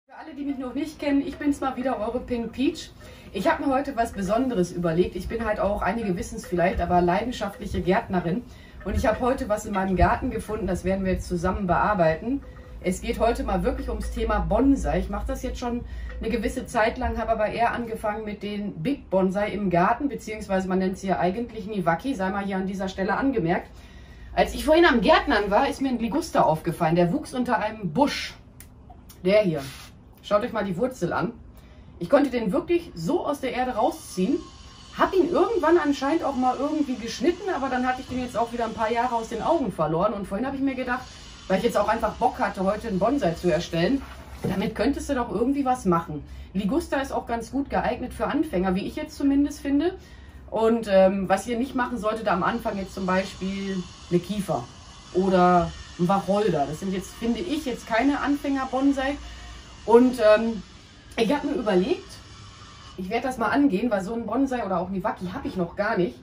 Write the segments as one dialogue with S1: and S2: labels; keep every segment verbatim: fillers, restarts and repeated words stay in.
S1: Für alle, die mich noch nicht kennen, ich bin's mal wieder, eure Pink Peach. Ich habe mir heute was Besonderes überlegt. Ich bin halt auch, einige wissen es vielleicht, aber leidenschaftliche Gärtnerin. Und ich habe heute was in meinem Garten gefunden, das werden wir jetzt zusammen bearbeiten. Es geht heute mal wirklich ums Thema Bonsai. Ich mache das jetzt schon eine gewisse Zeit lang, habe aber eher angefangen mit den Big Bonsai im Garten, beziehungsweise man nennt sie ja eigentlich Niwaki, sei mal hier an dieser Stelle angemerkt. Als ich vorhin am Gärtnern war, ist mir ein Liguster aufgefallen. Der wuchs unter einem Busch. Der hier. Schaut euch mal die Wurzel an. Ich konnte den wirklich so aus der Erde rausziehen. Habe ihn irgendwann anscheinend auch mal irgendwie geschnitten, aber dann hatte ich den jetzt auch wieder ein paar Jahre aus den Augen verloren. Und vorhin habe ich mir gedacht, weil ich jetzt auch einfach Bock hatte, heute einen Bonsai zu erstellen, damit könntest du doch irgendwie was machen. Liguster ist auch ganz gut geeignet für Anfänger, wie ich jetzt zumindest finde. Und ähm, was ihr nicht machen solltet am Anfang, jetzt zum Beispiel eine Kiefer oder ein Wacholder. Das sind jetzt, finde ich, jetzt keine Anfänger-Bonsai. Und ähm, ich habe mir überlegt, ich werde das mal angehen, weil so ein Bonsai oder auch Niwaki habe ich noch gar nicht.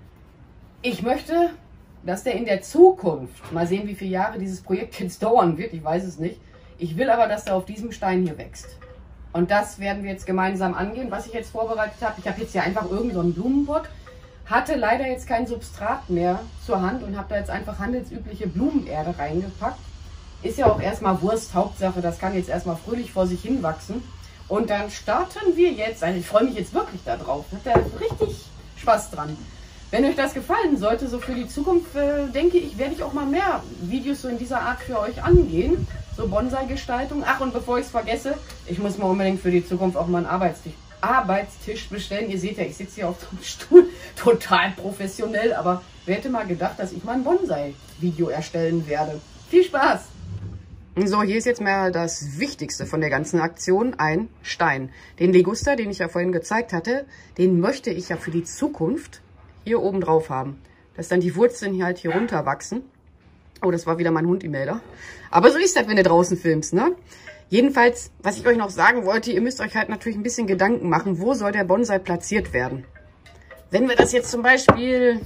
S1: Ich möchte, dass der in der Zukunft, mal sehen, wie viele Jahre dieses Projekt jetzt dauern wird, ich weiß es nicht. Ich will aber, dass der auf diesem Stein hier wächst. Und das werden wir jetzt gemeinsam angehen. Was ich jetzt vorbereitet habe, ich habe jetzt hier einfach irgend so einen Blumenpott, hatte leider jetzt kein Substrat mehr zur Hand und habe da jetzt einfach handelsübliche Blumenerde reingepackt. Ist ja auch erstmal Wurst, Hauptsache, das kann jetzt erstmal fröhlich vor sich hin wachsen. Und dann starten wir jetzt, also ich freue mich jetzt wirklich darauf, ich habe da richtig Spaß dran. Wenn euch das gefallen sollte, so für die Zukunft, äh, denke ich, werde ich auch mal mehr Videos so in dieser Art für euch angehen. So Bonsai-Gestaltung. Ach, und bevor ich es vergesse, ich muss mir unbedingt für die Zukunft auch mal einen Arbeitstisch, Arbeitstisch bestellen. Ihr seht ja, ich sitze hier auf dem Stuhl, total professionell, aber wer hätte mal gedacht, dass ich mal ein Bonsai-Video erstellen werde. Viel Spaß! So, hier ist jetzt mal das Wichtigste von der ganzen Aktion, ein Stein. Den Liguster, den ich ja vorhin gezeigt hatte, den möchte ich ja für die Zukunft hier oben drauf haben. Dass dann die Wurzeln hier halt hier runter wachsen. Oh, das war wieder mein Hund, Imelda. Aber so ist das, wenn du draußen filmst, ne? Jedenfalls, was ich euch noch sagen wollte, ihr müsst euch halt natürlich ein bisschen Gedanken machen, wo soll der Bonsai platziert werden. Wenn wir das jetzt zum Beispiel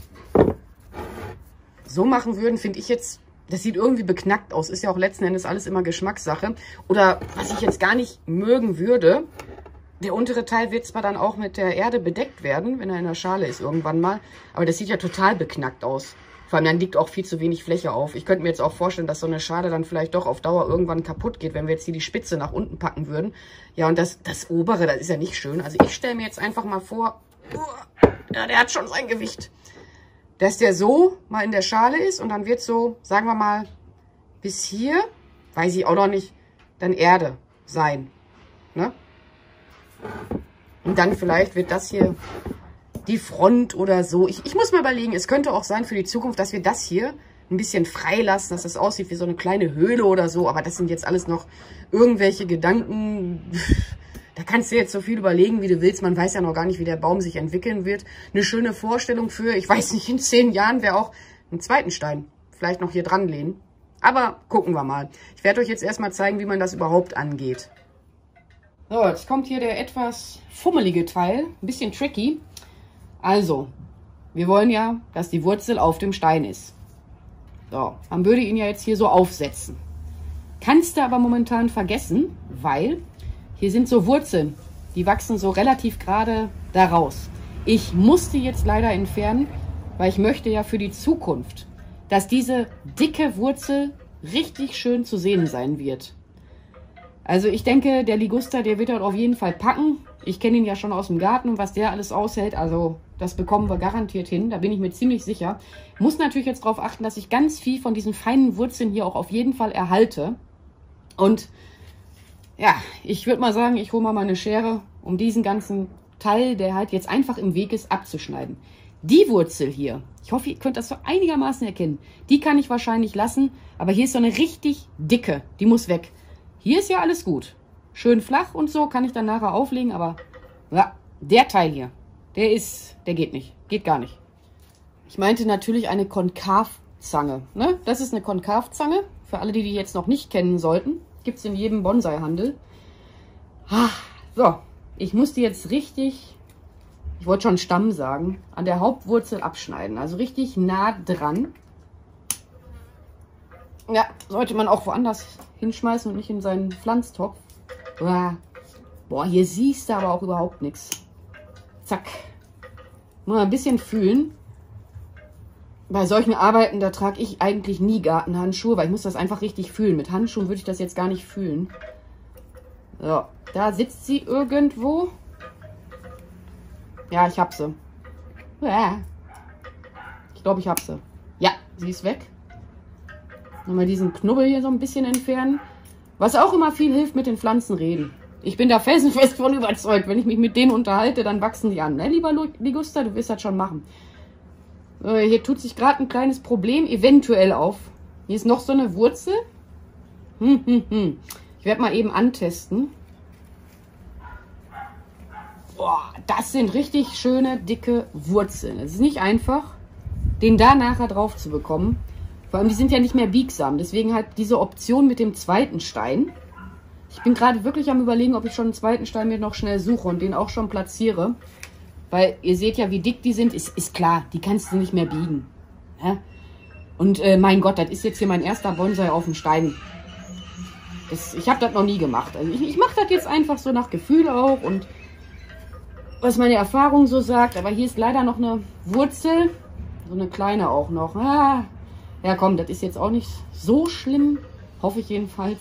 S1: so machen würden, finde ich jetzt, das sieht irgendwie beknackt aus. Ist ja auch letzten Endes alles immer Geschmackssache. Oder was ich jetzt gar nicht mögen würde, der untere Teil wird zwar dann auch mit der Erde bedeckt werden, wenn er in der Schale ist irgendwann mal. Aber das sieht ja total beknackt aus. Vor allem dann liegt auch viel zu wenig Fläche auf. Ich könnte mir jetzt auch vorstellen, dass so eine Schale dann vielleicht doch auf Dauer irgendwann kaputt geht, wenn wir jetzt hier die Spitze nach unten packen würden. Ja, und das, das obere, das ist ja nicht schön. Also ich stelle mir jetzt einfach mal vor, ja, der hat schon sein Gewicht. Dass der so mal in der Schale ist und dann wird so, sagen wir mal, bis hier, weiß ich auch noch nicht, dann Erde sein. Ne? Und dann vielleicht wird das hier die Front oder so. Ich, ich muss mal überlegen, es könnte auch sein für die Zukunft, dass wir das hier ein bisschen freilassen, dass das aussieht wie so eine kleine Höhle oder so. Aber das sind jetzt alles noch irgendwelche Gedanken. Da kannst du jetzt so viel überlegen, wie du willst. Man weiß ja noch gar nicht, wie der Baum sich entwickeln wird. Eine schöne Vorstellung für, ich weiß nicht, in zehn Jahren wäre auch einen zweiten Stein vielleicht noch hier dran lehnen. Aber gucken wir mal. Ich werde euch jetzt erstmal zeigen, wie man das überhaupt angeht. So, jetzt kommt hier der etwas fummelige Teil. Ein bisschen tricky. Also, wir wollen ja, dass die Wurzel auf dem Stein ist. So, man würde ihn ja jetzt hier so aufsetzen. Kannst du aber momentan vergessen, weil hier sind so Wurzeln, die wachsen so relativ gerade da raus. Ich muss die jetzt leider entfernen, weil ich möchte ja für die Zukunft, dass diese dicke Wurzel richtig schön zu sehen sein wird. Also ich denke, der Liguster, der wird dort auf jeden Fall packen. Ich kenne ihn ja schon aus dem Garten und was der alles aushält, also das bekommen wir garantiert hin, da bin ich mir ziemlich sicher. Muss natürlich jetzt darauf achten, dass ich ganz viel von diesen feinen Wurzeln hier auch auf jeden Fall erhalte. Und ja, ich würde mal sagen, ich hole mal meine Schere, um diesen ganzen Teil, der halt jetzt einfach im Weg ist, abzuschneiden. Die Wurzel hier, ich hoffe, ihr könnt das so einigermaßen erkennen, die kann ich wahrscheinlich lassen, aber hier ist so eine richtig dicke, die muss weg. Hier ist ja alles gut. Schön flach und so, kann ich dann nachher auflegen, aber ja, der Teil hier, der ist, der geht nicht, geht gar nicht. Ich meinte natürlich eine Konkavzange, ne? Das ist eine Konkavzange, für alle, die die jetzt noch nicht kennen sollten. Gibt es in jedem Bonsai-Handel. So, ich muss die jetzt richtig, ich wollte schon Stamm sagen, an der Hauptwurzel abschneiden. Also richtig nah dran. Ja, sollte man auch woanders hinschmeißen und nicht in seinen Pflanztopf. Boah, hier siehst du aber auch überhaupt nichts. Zack. Mal ein bisschen fühlen. Bei solchen Arbeiten, da trage ich eigentlich nie Gartenhandschuhe, weil ich muss das einfach richtig fühlen. Mit Handschuhen würde ich das jetzt gar nicht fühlen. So, da sitzt sie irgendwo. Ja, ich hab sie. Ich glaube, ich hab sie. Ja, sie ist weg. Nochmal diesen Knubbel hier so ein bisschen entfernen. Was auch immer viel hilft, mit den Pflanzen reden. Ich bin da felsenfest von überzeugt. Wenn ich mich mit denen unterhalte, dann wachsen die an. Ne, lieber Liguster, du wirst das schon machen. Äh, hier tut sich gerade ein kleines Problem eventuell auf. Hier ist noch so eine Wurzel. Hm, hm, hm. Ich werde mal eben antesten. Boah, das sind richtig schöne, dicke Wurzeln. Es ist nicht einfach, den da nachher drauf zu bekommen. Vor allem, die sind ja nicht mehr biegsam. Deswegen halt diese Option mit dem zweiten Stein. Ich bin gerade wirklich am Überlegen, ob ich schon einen zweiten Stein mir noch schnell suche und den auch schon platziere. Weil ihr seht ja, wie dick die sind. Ist, ist klar, die kannst du nicht mehr biegen. Ja? Und äh, mein Gott, das ist jetzt hier mein erster Bonsai auf dem Stein. Das, ich habe das noch nie gemacht. Also ich, ich mache das jetzt einfach so nach Gefühl auch und was meine Erfahrung so sagt. Aber hier ist leider noch eine Wurzel. So eine kleine auch noch. Ah. Ja komm, das ist jetzt auch nicht so schlimm. Hoffe ich jedenfalls.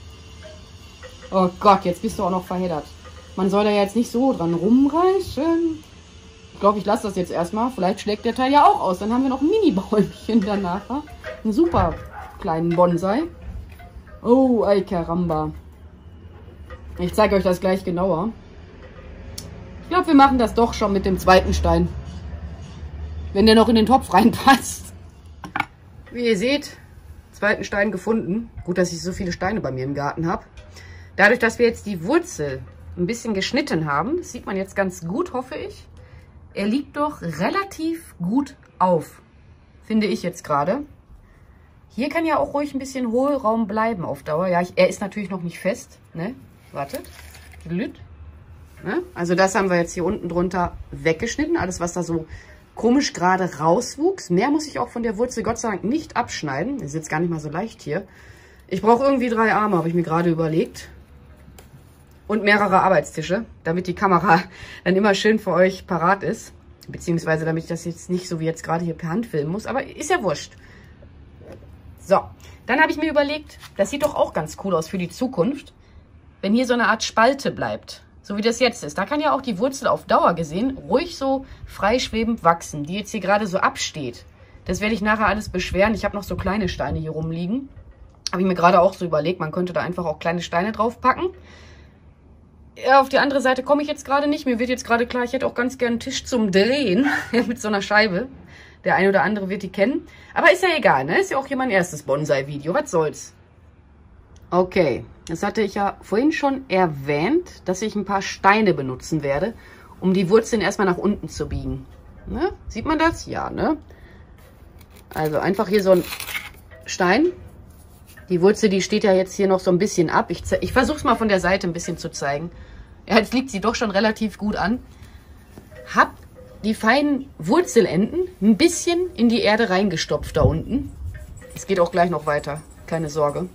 S1: Oh Gott, jetzt bist du auch noch verheddert. Man soll da jetzt nicht so dran rumreichen. Ich glaube, ich lasse das jetzt erstmal. Vielleicht schlägt der Teil ja auch aus. Dann haben wir noch ein Mini-Bäumchen danach. Einen super kleinen Bonsai. Oh, ay caramba. Ich zeige euch das gleich genauer. Ich glaube, wir machen das doch schon mit dem zweiten Stein. Wenn der noch in den Topf reinpasst. Wie ihr seht, zweiten Stein gefunden. Gut, dass ich so viele Steine bei mir im Garten habe. Dadurch, dass wir jetzt die Wurzel ein bisschen geschnitten haben, das sieht man jetzt ganz gut, hoffe ich. Er liegt doch relativ gut auf, finde ich jetzt gerade. Hier kann ja auch ruhig ein bisschen Hohlraum bleiben auf Dauer. Ja, ich, er ist natürlich noch nicht fest. Ne? Wartet. Ne? Also das haben wir jetzt hier unten drunter weggeschnitten. Alles, was da so komisch gerade rauswuchs. Mehr muss ich auch von der Wurzel Gott sei Dank nicht abschneiden. Ist jetzt gar nicht mal so leicht hier. Ich brauche irgendwie drei Arme, habe ich mir gerade überlegt. Und mehrere Arbeitstische, damit die Kamera dann immer schön für euch parat ist. Beziehungsweise damit ich das jetzt nicht so wie jetzt gerade hier per Hand filmen muss. Aber ist ja wurscht. So, dann habe ich mir überlegt, das sieht doch auch ganz cool aus für die Zukunft, wenn hier so eine Art Spalte bleibt. So wie das jetzt ist. Da kann ja auch die Wurzel auf Dauer gesehen ruhig so freischwebend wachsen, die jetzt hier gerade so absteht. Das werde ich nachher alles beschweren. Ich habe noch so kleine Steine hier rumliegen. Habe ich mir gerade auch so überlegt, man könnte da einfach auch kleine Steine drauf packen. Ja, auf die andere Seite komme ich jetzt gerade nicht. Mir wird jetzt gerade klar, ich hätte auch ganz gerne einen Tisch zum Drehen mit so einer Scheibe. Der eine oder andere wird die kennen. Aber ist ja egal, ne? Ist ja auch hier mein erstes Bonsai-Video. Was soll's? Okay, das hatte ich ja vorhin schon erwähnt, dass ich ein paar Steine benutzen werde, um die Wurzeln erstmal nach unten zu biegen. Ne? Sieht man das? Ja, ne? Also einfach hier so ein Stein. Die Wurzel, die steht ja jetzt hier noch so ein bisschen ab. Ich, ich versuche es mal von der Seite ein bisschen zu zeigen. Ja, jetzt liegt sie doch schon relativ gut an. Hab die feinen Wurzelenden ein bisschen in die Erde reingestopft da unten. Es geht auch gleich noch weiter, keine Sorge.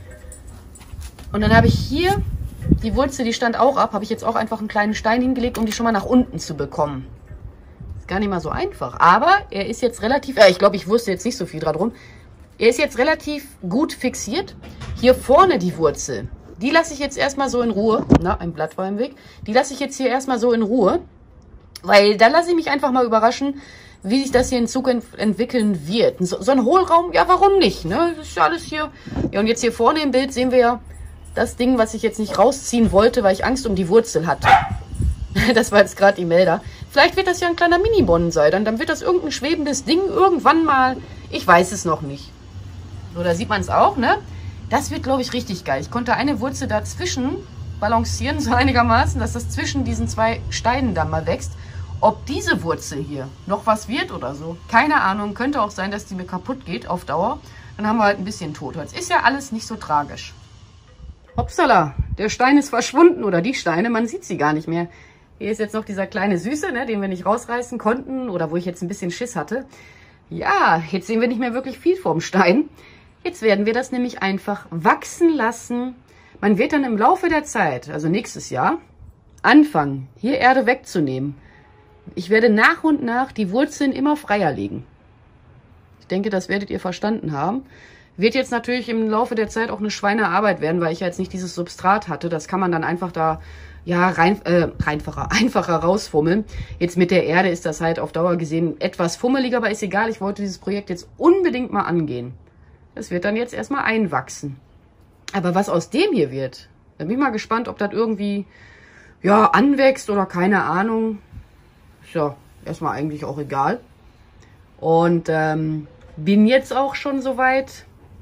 S1: Und dann habe ich hier, die Wurzel, die stand auch ab, habe ich jetzt auch einfach einen kleinen Stein hingelegt, um die schon mal nach unten zu bekommen. Ist gar nicht mal so einfach. Aber er ist jetzt relativ, äh, ich glaube, ich wusste jetzt nicht so viel drum. Er ist jetzt relativ gut fixiert. Hier vorne die Wurzel, die lasse ich jetzt erstmal so in Ruhe. Na, ein Blatt war im Weg. Die lasse ich jetzt hier erstmal so in Ruhe. Weil da lasse ich mich einfach mal überraschen, wie sich das hier in Zukunft entwickeln wird. So, so ein Hohlraum, ja, warum nicht? Ne? Das ist ja alles hier. Ja, und jetzt hier vorne im Bild sehen wir ja das Ding, was ich jetzt nicht rausziehen wollte, weil ich Angst um die Wurzel hatte. Das war jetzt gerade die Melder. Vielleicht wird das ja ein kleiner Mini-Bonsai. Dann, dann wird das irgendein schwebendes Ding irgendwann mal. Ich weiß es noch nicht. So, da sieht man es auch, ne? Das wird, glaube ich, richtig geil. Ich konnte eine Wurzel dazwischen balancieren, so einigermaßen, dass das zwischen diesen zwei Steinen da mal wächst. Ob diese Wurzel hier noch was wird oder so, keine Ahnung. Könnte auch sein, dass die mir kaputt geht auf Dauer. Dann haben wir halt ein bisschen Totholz. Ist ja alles nicht so tragisch. Hopsala, der Stein ist verschwunden oder die Steine, man sieht sie gar nicht mehr. Hier ist jetzt noch dieser kleine Süße, ne, den wir nicht rausreißen konnten oder wo ich jetzt ein bisschen Schiss hatte. Ja, jetzt sehen wir nicht mehr wirklich viel vom Stein. Jetzt werden wir das nämlich einfach wachsen lassen. Man wird dann im Laufe der Zeit, also nächstes Jahr, anfangen, hier Erde wegzunehmen. Ich werde nach und nach die Wurzeln immer freier legen. Ich denke, das werdet ihr verstanden haben. Wird jetzt natürlich im Laufe der Zeit auch eine Schweinearbeit werden, weil ich ja jetzt nicht dieses Substrat hatte. Das kann man dann einfach da, ja, rein, äh, einfacher, einfacher rausfummeln. Jetzt mit der Erde ist das halt auf Dauer gesehen etwas fummeliger, aber ist egal. Ich wollte dieses Projekt jetzt unbedingt mal angehen. Das wird dann jetzt erstmal einwachsen. Aber was aus dem hier wird, da bin ich mal gespannt, ob das irgendwie, ja, anwächst oder keine Ahnung. Ist ja erstmal eigentlich auch egal. Und ähm, bin jetzt auch schon soweit.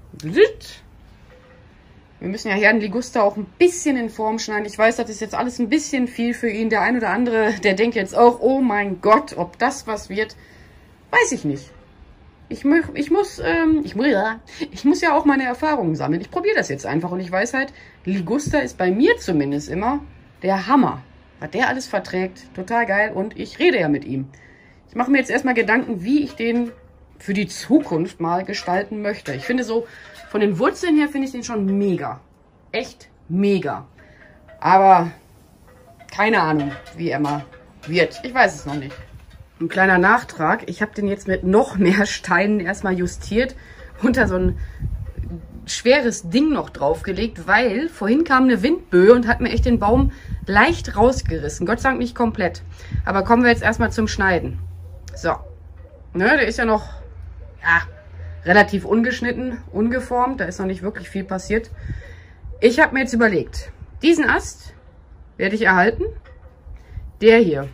S1: Wir müssen ja Herrn Liguster auch ein bisschen in Form schneiden. Ich weiß, das ist jetzt alles ein bisschen viel für ihn. Der ein oder andere, der denkt jetzt auch, oh mein Gott, ob das was wird, weiß ich nicht. Ich, ich, muss, ähm, ich, ich muss ja auch meine Erfahrungen sammeln. Ich probiere das jetzt einfach und ich weiß halt, Liguster ist bei mir zumindest immer der Hammer. Was der alles verträgt, total geil und ich rede ja mit ihm. Ich mache mir jetzt erstmal Gedanken, wie ich den für die Zukunft mal gestalten möchte. Ich finde so, von den Wurzeln her finde ich den schon mega. Echt mega. Aber keine Ahnung, wie er mal wird. Ich weiß es noch nicht. Ein kleiner Nachtrag. Ich habe den jetzt mit noch mehr Steinen erstmal justiert. Unter so ein schweres Ding noch draufgelegt, weil vorhin kam eine Windböe und hat mir echt den Baum leicht rausgerissen. Gott sei Dank nicht komplett. Aber kommen wir jetzt erstmal zum Schneiden. So. Ne, der ist ja noch, ja, relativ ungeschnitten, ungeformt. Da ist noch nicht wirklich viel passiert. Ich habe mir jetzt überlegt, diesen Ast werde ich erhalten. Der hier,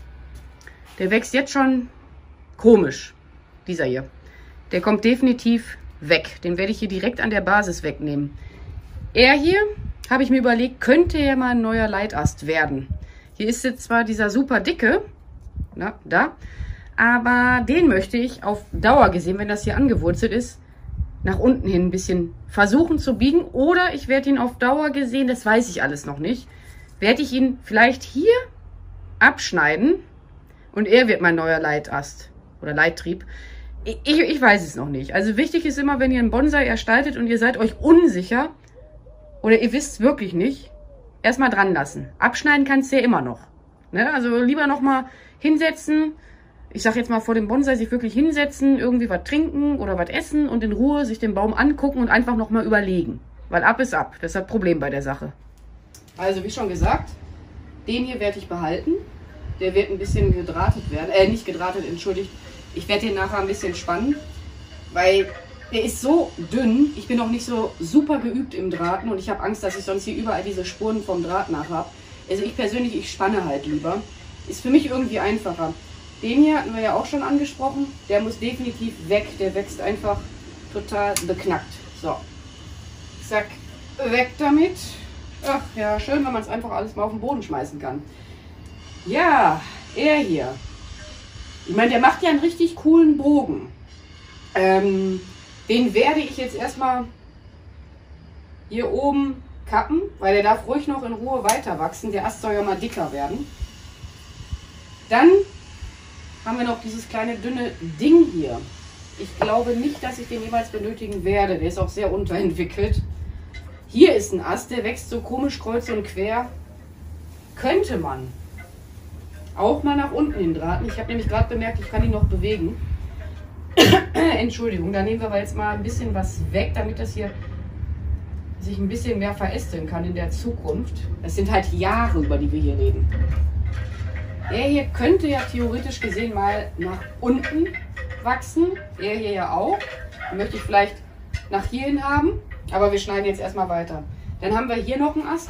S1: der wächst jetzt schon komisch. Dieser hier. Der kommt definitiv weg. Den werde ich hier direkt an der Basis wegnehmen. Er hier, habe ich mir überlegt, könnte ja mal ein neuer Leitast werden. Hier ist jetzt zwar dieser super dicke, na, da, aber den möchte ich auf Dauer gesehen, wenn das hier angewurzelt ist, nach unten hin ein bisschen versuchen zu biegen. Oder ich werde ihn auf Dauer gesehen, das weiß ich alles noch nicht, werde ich ihn vielleicht hier abschneiden und er wird mein neuer Leitast oder Leittrieb. Ich, ich, ich weiß es noch nicht. Also wichtig ist immer, wenn ihr einen Bonsai erstaltet und ihr seid euch unsicher oder ihr wisst wirklich nicht, erstmal dran lassen. Abschneiden kannst du ja immer noch. Ne? Also lieber nochmal hinsetzen. Ich sag jetzt mal vor dem Bonsai sich wirklich hinsetzen, irgendwie was trinken oder was essen und in Ruhe sich den Baum angucken und einfach nochmal überlegen. Weil ab ist ab. Das ist das Problem bei der Sache. Also wie schon gesagt, den hier werde ich behalten. Der wird ein bisschen gedrahtet werden. Äh, nicht gedrahtet, entschuldigt. Ich werde den nachher ein bisschen spannen, weil der ist so dünn. Ich bin noch nicht so super geübt im Drahten und ich habe Angst, dass ich sonst hier überall diese Spuren vom Draht nach habe. Also ich persönlich, ich spanne halt lieber. Ist für mich irgendwie einfacher. Den hier hatten wir ja auch schon angesprochen. Der muss definitiv weg. Der wächst einfach total beknackt. So. Zack. Weg damit. Ach ja, schön, wenn man es einfach alles mal auf den Boden schmeißen kann. Ja, er hier. Ich meine, der macht ja einen richtig coolen Bogen. Ähm, den werde ich jetzt erstmal hier oben kappen, weil der darf ruhig noch in Ruhe weiter wachsen. Der Ast soll ja mal dicker werden. Dann haben wir noch dieses kleine dünne Ding hier. Ich glaube nicht, dass ich den jemals benötigen werde. Der ist auch sehr unterentwickelt. Hier ist ein Ast, der wächst so komisch kreuz und quer. Könnte man auch mal nach unten hin drahten. Ich habe nämlich gerade bemerkt, ich kann ihn noch bewegen. Entschuldigung, da nehmen wir aber jetzt mal ein bisschen was weg, damit das hier sich ein bisschen mehr verästeln kann in der Zukunft. Das sind halt Jahre, über die wir hier reden. Der hier könnte ja theoretisch gesehen mal nach unten wachsen. Der hier ja auch. Den möchte ich vielleicht nach hierhin haben. Aber wir schneiden jetzt erstmal weiter. Dann haben wir hier noch einen Ast.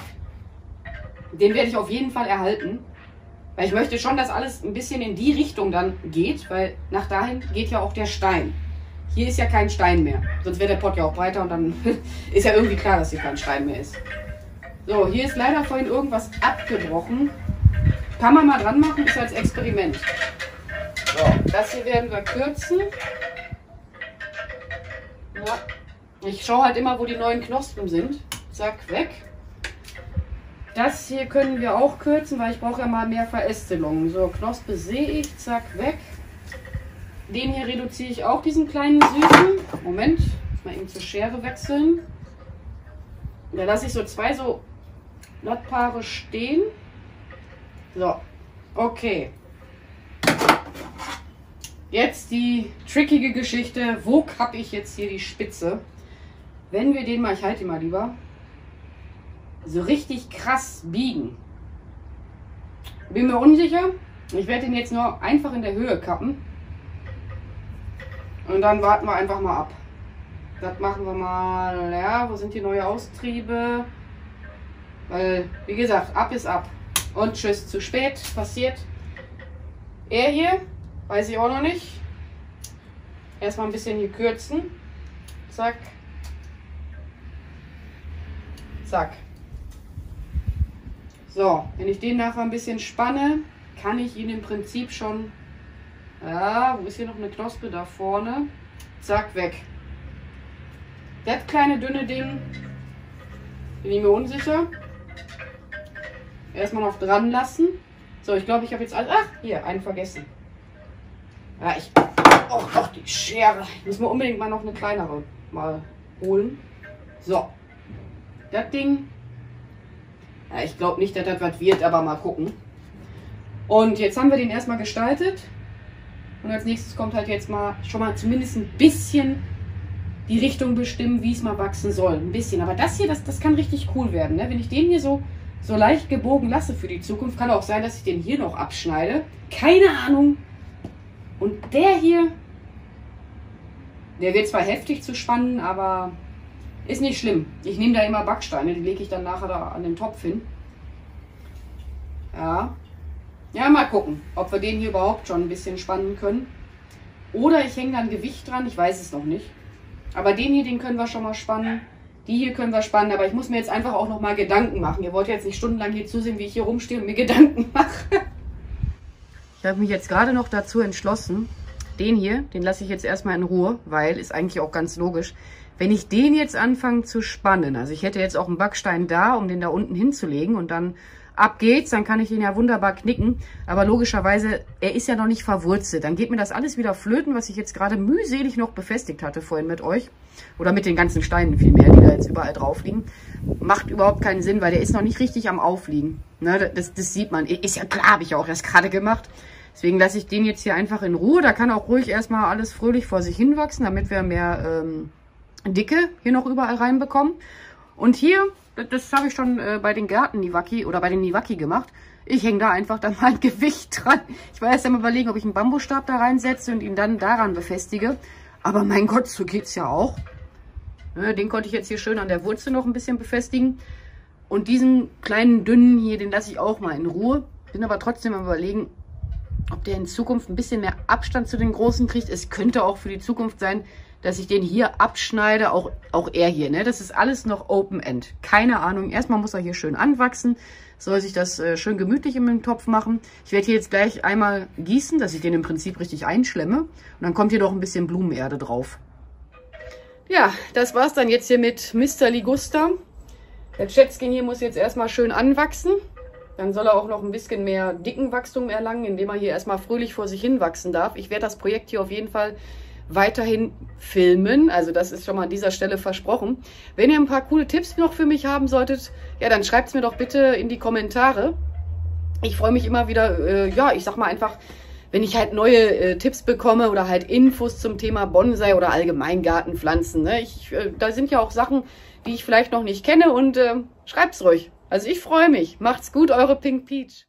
S1: Den werde ich auf jeden Fall erhalten. Weil ich möchte schon, dass alles ein bisschen in die Richtung dann geht. Weil nach dahin geht ja auch der Stein. Hier ist ja kein Stein mehr. Sonst wäre der Pott ja auch breiter und dann ist ja irgendwie klar, dass hier kein Stein mehr ist. So, hier ist leider vorhin irgendwas abgebrochen. Kann man mal dran machen, ist als Experiment. So, das hier werden wir kürzen. Ja. Ich schaue halt immer, wo die neuen Knospen sind. Zack, weg. Das hier können wir auch kürzen, weil ich brauche ja mal mehr Verästelung. So, Knospe sehe ich, zack, weg. Den hier reduziere ich auch, diesen kleinen Süßen. Moment, mal eben zur Schere wechseln. Da lasse ich so zwei so Blattpaare stehen. So, okay. Jetzt die trickige Geschichte. Wo kappe ich jetzt hier die Spitze? Wenn wir den mal, ich halte ihn mal lieber, so richtig krass biegen. Bin mir unsicher. Ich werde den jetzt nur einfach in der Höhe kappen. Und dann warten wir einfach mal ab. Das machen wir mal. Ja, wo sind die neuen Austriebe? Weil, wie gesagt, ab ist ab. Und tschüss, zu spät, passiert. Er hier, weiß ich auch noch nicht. Erstmal ein bisschen hier kürzen. Zack. Zack. So, wenn ich den nachher ein bisschen spanne, kann ich ihn im Prinzip schon... Ja, wo ist hier noch eine Knospe? Da vorne. Zack, weg. Das kleine dünne Ding, bin ich mir unsicher. Erstmal noch dran lassen. So, ich glaube, ich habe jetzt alles... Ach, hier, einen vergessen. Ja, ich... Oh Gott, die Schere. Ich muss mir unbedingt mal noch eine kleinere mal holen. So. Das Ding... Ja, ich glaube nicht, dass das was wird, aber mal gucken. Und jetzt haben wir den erstmal gestaltet. Und als nächstes kommt halt jetzt mal schon mal zumindest ein bisschen die Richtung bestimmen, wie es mal wachsen soll. Ein bisschen. Aber das hier, das, das kann richtig cool werden. Ne? Wenn ich den hier so, so leicht gebogen lasse für die Zukunft, kann auch sein, dass ich den hier noch abschneide. Keine Ahnung. Und der hier, der wird zwar heftig zu spannen, aber ist nicht schlimm. Ich nehme da immer Backsteine, die lege ich dann nachher da an den Topf hin. Ja. Ja, mal gucken, ob wir den hier überhaupt schon ein bisschen spannen können. Oder ich hänge da ein Gewicht dran, ich weiß es noch nicht. Aber den hier, den können wir schon mal spannen. Die hier können wir spannen, aber ich muss mir jetzt einfach auch noch mal Gedanken machen. Ihr wollt jetzt nicht stundenlang hier zusehen, wie ich hier rumstehe und mir Gedanken mache. Ich habe mich jetzt gerade noch dazu entschlossen, den hier, den lasse ich jetzt erstmal in Ruhe, weil, ist eigentlich auch ganz logisch, wenn ich den jetzt anfange zu spannen, also ich hätte jetzt auch einen Backstein da, um den da unten hinzulegen und dann ab geht's, dann kann ich ihn ja wunderbar knicken. Aber logischerweise, er ist ja noch nicht verwurzelt. Dann geht mir das alles wieder flöten, was ich jetzt gerade mühselig noch befestigt hatte vorhin mit euch. Oder mit den ganzen Steinen vielmehr, die da jetzt überall drauf liegen. Macht überhaupt keinen Sinn, weil der ist noch nicht richtig am Aufliegen. Ne, das, das sieht man. Ist ja klar, habe ich ja auch das gerade gemacht. Deswegen lasse ich den jetzt hier einfach in Ruhe. Da kann auch ruhig erstmal alles fröhlich vor sich hinwachsen, damit wir mehr ähm, Dicke hier noch überall reinbekommen. Und hier... Das habe ich schon äh, bei den Garten-Niwaki oder bei den Niwaki gemacht. Ich hänge da einfach dann mal ein Gewicht dran. Ich war erst einmal überlegen, ob ich einen Bambusstab da reinsetze und ihn dann daran befestige. Aber mein Gott, so geht's ja auch. Ne, den konnte ich jetzt hier schön an der Wurzel noch ein bisschen befestigen. Und diesen kleinen dünnen hier, den lasse ich auch mal in Ruhe. Bin aber trotzdem am Überlegen, ob der in Zukunft ein bisschen mehr Abstand zu den großen kriegt. Es könnte auch für die Zukunft sein, dass ich den hier abschneide, auch, auch er hier, ne? Das ist alles noch Open End. Keine Ahnung. Erstmal muss er hier schön anwachsen. Soll sich das äh, schön gemütlich in den Topf machen. Ich werde hier jetzt gleich einmal gießen, dass ich den im Prinzip richtig einschlemme. Und dann kommt hier noch ein bisschen Blumenerde drauf. Ja, das war's dann jetzt hier mit Mister Liguster. Der Schätzchen hier muss jetzt erstmal schön anwachsen. Dann soll er auch noch ein bisschen mehr Dickenwachstum erlangen, indem er hier erstmal fröhlich vor sich hin wachsen darf. Ich werde das Projekt hier auf jeden Fall weiterhin filmen, also das ist schon mal an dieser Stelle versprochen. Wenn ihr ein paar coole Tipps noch für mich haben solltet, ja, dann schreibt es mir doch bitte in die Kommentare. Ich freue mich immer wieder, äh, ja, ich sag mal einfach, wenn ich halt neue äh, Tipps bekomme oder halt Infos zum Thema Bonsai oder allgemein Gartenpflanzen. Ne? Ich, äh, da sind ja auch Sachen, die ich vielleicht noch nicht kenne und äh, schreibt's ruhig. Also ich freue mich. Macht's gut, eure Pink Peach.